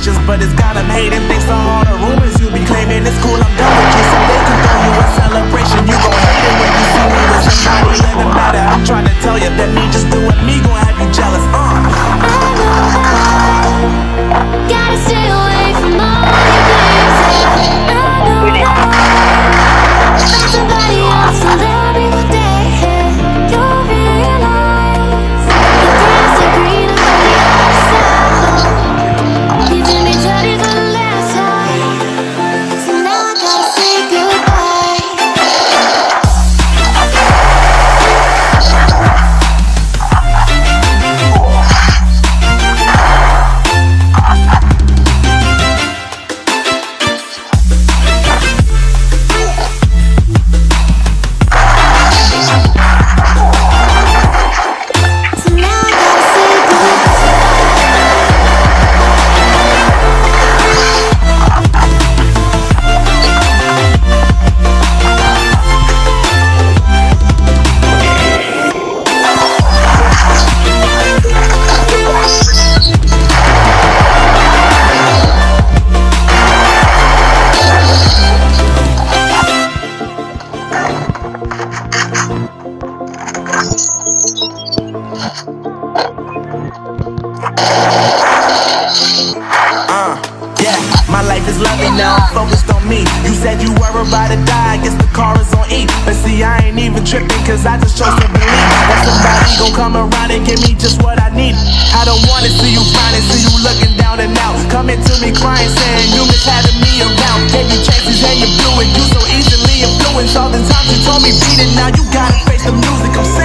bitches, but it's got them hating. Thanks to all the rumors you be claiming. It's cool, I'm done with you, so they can throw you a celebration. You gon' hate it when you see me with somebody living better. I'm trying to tell you that me just doing me gon' have you jealous. I know gotta stay away from all your games. I know find somebody else and love me one day. You'll realize the grass is greener on the other side. Leaving me dirty for the last time, so now I gotta say goodbye. Yeah, my life is lovely now, I'm focused on me. You said you were about to die, I guess the car is on E. But see, I ain't even tripping, cause I just chose to believe that somebody gon' come around and give me just what I need. I don't wanna see you finding, see you looking down and out, coming to me crying, saying you miss having me around. Gave you chances and you blew it, you so easily influenced. All the times you told me beat it, now you gotta face the music I'm saying.